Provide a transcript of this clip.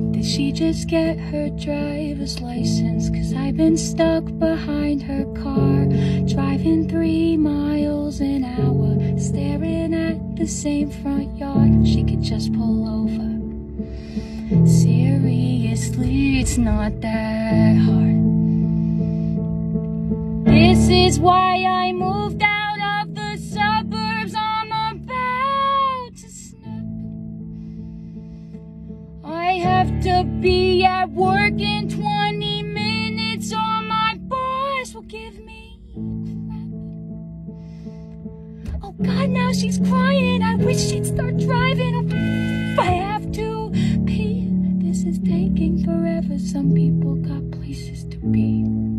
Did she just get her driver's license? 'Cause I've been stuck behind her car, driving 3 miles an hour, staring at the same front yard. She could just pull over. Seriously, it's not that hard. This is why I moved out of the suburbs. I'm about to snap. I have to be at work in 20 minutes or my boss will give me crap. Oh God, now she's crying. I wish she'd start driving. I have to pee. This is taking forever. Some people got places to be.